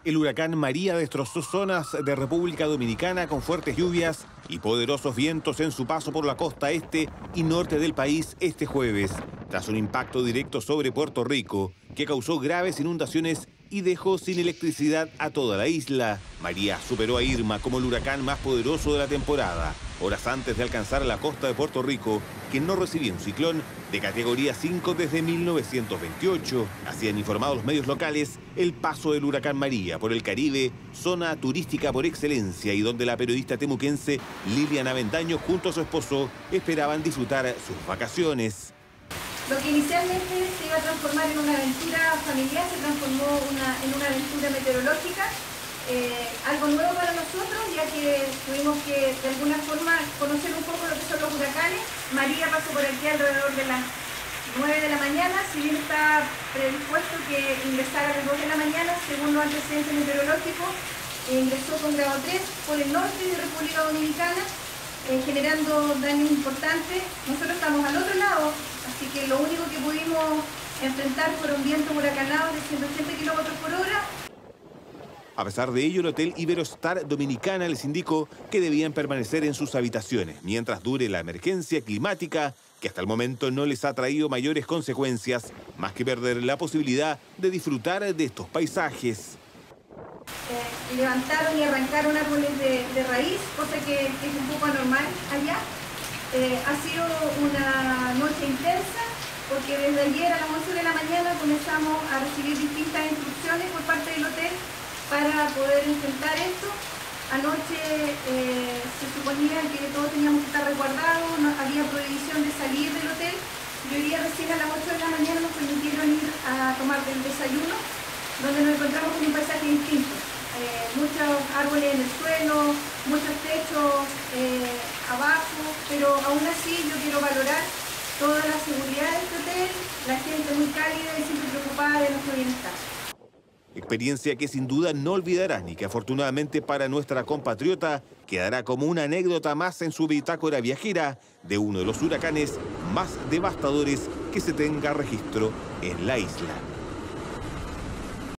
El huracán María destrozó zonas de República Dominicana con fuertes lluvias y poderosos vientos en su paso por la costa este y norte del país este jueves, tras un impacto directo sobre Puerto Rico que causó graves inundaciones y dejó sin electricidad a toda la isla. María superó a Irma como el huracán más poderoso de la temporada, horas antes de alcanzar la costa de Puerto Rico, que no recibía un ciclón de categoría 5 desde 1928. Así han informado los medios locales el paso del huracán María por el Caribe, zona turística por excelencia y donde la periodista temuquense Lilian Avendaño junto a su esposo esperaban disfrutar sus vacaciones. Lo que inicialmente se iba a transformar en una aventura familiar se transformó en una aventura meteorológica, algo nuevo para nosotros, ya que tuvimos que de alguna forma conocer un poco lo que son los huracanes. María pasó por aquí alrededor de las 9 de la mañana, si bien está predispuesto que ingresara a las 2 de la mañana, según los antecedentes meteorológicos, ingresó con grado 3 por el norte de República Dominicana, generando daños importantes. Nosotros estamos al otro lado, así que lo único que pudimos enfrentar fueron vientos huracanados de 180 kilómetros por hora. A pesar de ello, el Hotel Iberostar Dominicana les indicó que debían permanecer en sus habitaciones mientras dure la emergencia climática, que hasta el momento no les ha traído mayores consecuencias, más que perder la posibilidad de disfrutar de estos paisajes. Levantaron y arrancaron árboles de raíz, cosa que es un poco anormal allá. Ha sido una noche intensa, porque desde ayer a las 11 de la mañana comenzamos a recibir distintas instrucciones por parte del hotel para poder enfrentar esto. Anoche se suponía que todos teníamos que estar resguardados, no había prohibición de salir del hotel, y hoy día recién a las 8 de la mañana nos permitieron ir a tomar el desayuno, donde nos encontramos con un paisaje distinto. Muchos árboles en el suelo, muchos techos abajo, pero aún así yo quiero valorar toda la seguridad de este hotel, la gente muy cálida y siempre preocupada de nuestro bienestar. Experiencia que sin duda no olvidarán y que afortunadamente para nuestra compatriota quedará como una anécdota más en su bitácora viajera de uno de los huracanes más devastadores que se tenga registro en la isla.